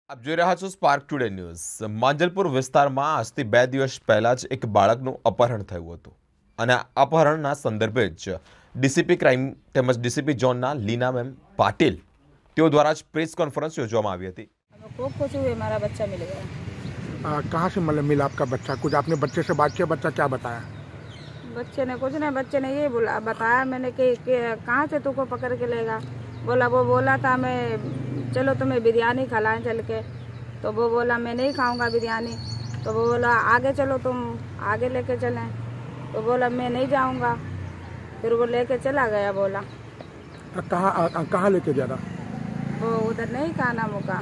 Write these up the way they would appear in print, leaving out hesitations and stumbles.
આપ જોઈ રહ્યા છો સ્પાર્ક ટુડે ન્યૂઝ। માંજલપુર વિસ્તારમાં આજથી 2 દિવસ પહેલા જ એક બાળકનું અપહરણ થયું હતું અને અપહરણના સંદર્ભે જ ડીસીપી ક્રાઇમ તેમજ ડીસીપી ઝોનના લીના મેમ પાટીલ તેઓ દ્વારા જ પ્રેસ કોન્ફરન્સ યોજવામાં આવી હતી। खूब खुश हुए, हमारा बच्चा मिल गया। कहाँ से मतलब मिला आपका बच्चा? कुछ आपने बच्चे से बात किया? बच्चा क्या बताया? बच्चे ने कुछ नहीं, बच्चे ने ये बोला बताया मैंने कि कहाँ से तुमको पकड़ के लेगा। वो बोला था मैं चलो तुम्हें बिरयानी खिलाएं चल के, तो वो बोला मैं नहीं खाऊंगा बिरयानी। तो वो बोला आगे चलो तुम आगे लेके चलें, तो बोला मैं नहीं जाऊंगा। फिर वो लेके चला गया। बोला कहाँ लेके गया था? वो उधर नहीं खाना मुका,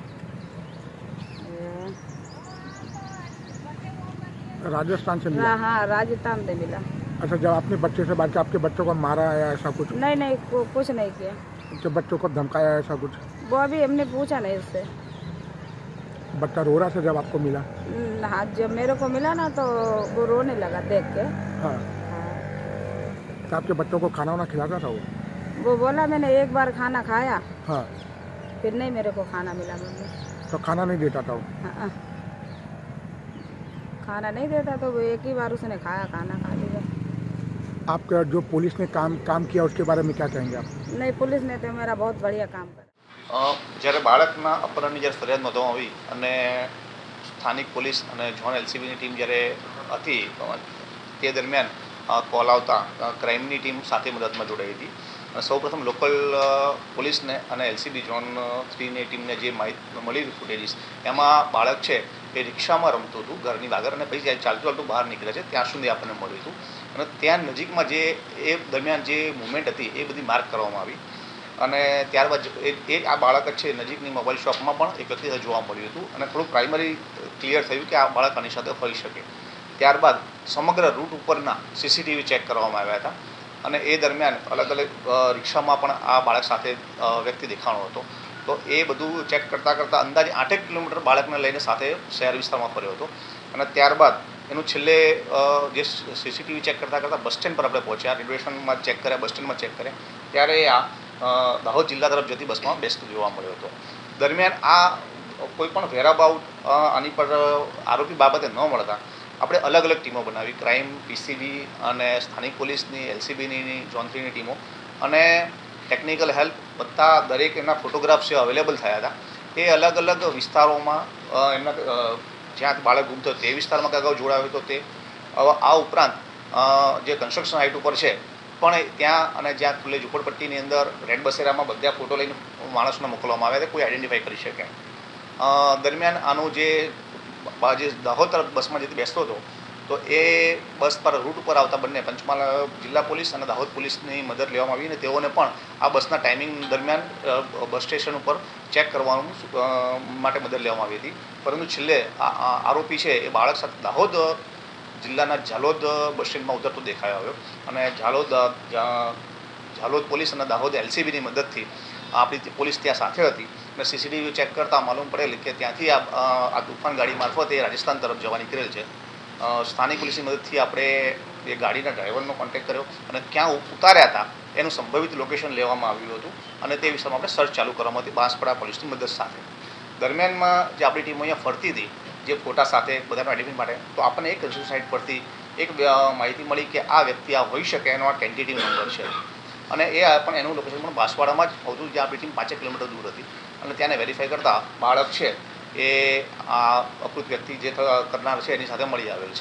राजस्थान से मिला? हाँ राजस्थान से मिला। अच्छा, जब आपने बच्चे से बात किया, आपके बच्चों को मारा या ऐसा कुछ? नहीं कुछ नहीं किया। जब बच्चों को धमकाया ऐसा कुछ? वो अभी हमने पूछा नहीं उससे। बच्चा रो रहा था जब आपको मिला? हाँ, जब मेरे को मिला ना तो वो रोने लगा देख के। हाँ, तो आपके बच्चों को खाना वाना खिलाता था वो बोला मैंने एक बार खाना खाया। हाँ, फिर नहीं मेरे को खाना मिला। मम्मी तो खाना नहीं देता था वो? हाँ, खाना नहीं देता तो वो एक ही बार उसने खाया, खाना खा लिया। आपका जो पुलिस ने काम किया उसके बारे में क्या कहेंगे आप? नहीं, पुलिस ने तो मेरा बहुत बढ़िया काम करा। જ્યારે બાળકના અપહરણની જ્યારે ફરિયાદ નોંધવામાં આવી અને સ્થાનિક પોલીસ અને ઝોન એલસીબીની ટીમ જ્યારે હતી તે દરમિયાન કોલ આવતા ક્રાઇમની ટીમ સાથે મદદમાં જોડાઈ હતી। સૌપ્રથમ લોકલ પોલીસને અને એલસીબી ઝોન 3ની ટીમને જે માહિતી મળી ફૂટેજીસ એમાં બાળક છે એ રિક્ષામાં રમતું હતું ઘરની બહાર અને પછી જ્યારે ચાલતું ચાલતું બહાર નીકળે છે ત્યાં સુધી આપણને મળ્યું હતું અને ત્યાં નજીકમાં જે એ દરમિયાન જે મુવમેન્ટ હતી એ બધી માર્ક કરવામાં આવી અને ત્યારબાદ એ આ બાળક છે નજીકની મોબાઈલ શોપમાં પણ એક વ્યક્તિ જોવા મળ્યું હતું અને થોડું પ્રાઇમરી ક્લિયર થયું કે આ બાળક આની સાથે હોઈ શકે। ત્યારબાદ સમગ્ર રૂટ ઉપરના સીસીટીવી ચેક કરવામાં આવ્યા હતા અને એ દરમિયાન અલગ અલગ રિક્ષામાં પણ આ બાળક સાથે વ્યક્તિ દેખાણો હતો। તો એ બધું ચેક કરતાં કરતાં અંદાજે 8 કિલોમીટર બાળકને લઈને સાથે શહેર વિસ્તારમાં ફર્યો હતો અને ત્યારબાદ એનું છેલ્લે જે સીસીટીવી ચેક કરતાં કરતાં બસ સ્ટેન્ડ પર આપણે પહોંચ્યા, રેલવે સ્ટેશનમાં ચેક કર્યા, બસ સ્ટેન્ડમાં ચેક કર્યા ત્યારે આ દાહોદ જિલ્લા તરફ જતી બસમાં બેસતો જોવા મળ્યો હતો। દરમિયાન આ કોઈપણ વેરાબાઉટ આની પર આરોપી બાબતે ન મળતા આપણે અલગ અલગ ટીમો બનાવી, ક્રાઇમ, પીસીબી અને સ્થાનિક પોલીસની, એલસીબીની, ઝોન 3ની ટીમો અને ટેકનિકલ હેલ્પ બધા દરેક એમના ફોટોગ્રાફ્સ અવેલેબલ થયા હતા। એ અલગ અલગ વિસ્તારોમાં એમના જ્યાં બાળક ગુમ થયો તે વિસ્તારમાં અગાઉ જોડાયો હતો તે આ ઉપરાંત જે કન્સ્ટ્રક્શન હાઇટ ઉપર છે પણ ત્યાં અને જ્યાં ખુલ્લી ઝૂંપડપટ્ટીની અંદર રેડ બસેરામાં બધા ફોટો લઈને માણસને મોકલવામાં આવ્યા હતા, કોઈ આઈડેન્ટિફાઈ કરી શકે। દરમિયાન આનું જે દાહોદ તરફ બસમાં જે બેસતો હતો તો એ બસ પર રૂટ ઉપર આવતા બંને પંચમહાલ જિલ્લા પોલીસ અને દાહોદ પોલીસની મદદ લેવામાં આવી અને તેઓને પણ આ બસના ટાઈમિંગ દરમિયાન બસ સ્ટેશન ઉપર ચેક કરવાનું માટે મદદ લેવામાં આવી હતી। પરંતુ છેલ્લે આરોપી છે એ બાળક સાથે દાહોદ જિલ્લાના ઝાલોદ બસ સ્ટેન્ડમાં ઉતરતો દેખાયો આવ્યો અને ઝાલોદ પોલીસ અને દાહોદ એલસીબીની મદદથી આપણી પોલીસ ત્યાં સાથે હતી અને સીસીટીવી ચેક કરતાં માલુમ પડેલ કે ત્યાંથી આ તુફાન ગાડી મારફતે રાજસ્થાન તરફ જવા નીકળેલ છે। સ્થાનિક પોલીસની મદદથી આપણે એ ગાડીના ડ્રાઈવરનો કોન્ટેક્ટ કર્યો અને ક્યાં ઉતાર્યા હતા એનું સંભવિત લોકેશન લેવામાં આવ્યું હતું અને તે વિસ્તારમાં આપણે સર્ચ ચાલુ કરવામાં હતી બાંસપડા પોલીસની મદદ સાથે। દરમિયાનમાં જે આપણી ટીમ અહીંયા ફરતી હતી જે ફોટા સાથે બધાનો આઈડેન્ટિફાઈ માટે તો આપણને એક કન્સ્ટ્રક્શન સાઇટ પરથી એક માહિતી મળી કે આ વ્યક્તિ આ હોઈ શકે એનો આ ટેન્ટેટિવ નંબર છે અને એ પણ એનું લોકેશન પણ બાંસવાડામાં જ આવતું જ્યાં આપણી ટીમ 5 કિલોમીટર દૂર હતી અને ત્યાંને વેરીફાઈ કરતાં બાળક છે એ આ અકૃત વ્યક્તિ જે કરનાર છે એની સાથે મળી આવેલ છે।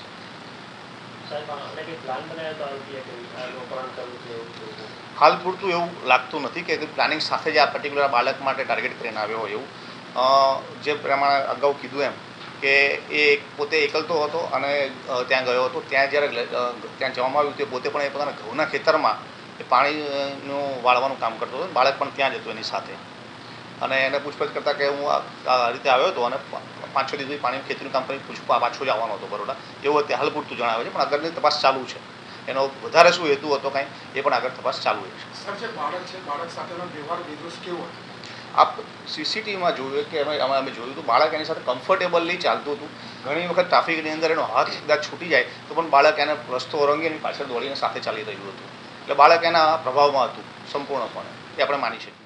હાલ પૂરતું એવું લાગતું નથી કે પ્લાનિંગ સાથે જ આ પર્ટિક્યુલર બાળક માટે ટાર્ગેટ કરીને આવ્યો હોય એવું। જે પ્રમાણે અગાઉ કીધું એમ કે એ પોતે એકલતો હતો અને ત્યાં ગયો હતો, ત્યાં જ્યારે ત્યાં જવામાં આવ્યું તે પોતે પણ એ પોતાના ઘઉંના ખેતરમાં એ પાણીનું વાળવાનું કામ કરતો હતો, બાળક પણ ત્યાં જ હતું એની સાથે અને એને પૂછપરછ કરતાં કે હું આ રીતે આવ્યો હતો અને 5-6 દિવસ પાણી ખેતીનું કામ કરી પાછો જ આવવાનો હતો બરોડા એવું અત્યારે હાલ પૂરતું જણાવે છે, પણ આગળની તપાસ ચાલુ છે। એનો વધારે શું હેતુ હતો કાંઈ એ પણ આગળ તપાસ ચાલુ છે। આપ સીસીટીવીમાં જોયું કે અમે જોયું હતું બાળક એની સાથે કમ્ફર્ટેબલી ચાલતું હતું। ઘણી વખત ટ્રાફિકની અંદર એનો હાથ કદાચ છૂટી જાય તો પણ બાળક એને રસ્તો ઓળંગી એની પાછળ દોડીને સાથે ચાલી રહ્યું હતું એટલે બાળક એના પ્રભાવમાં હતું સંપૂર્ણપણે, એ આપણે માની શકીએ।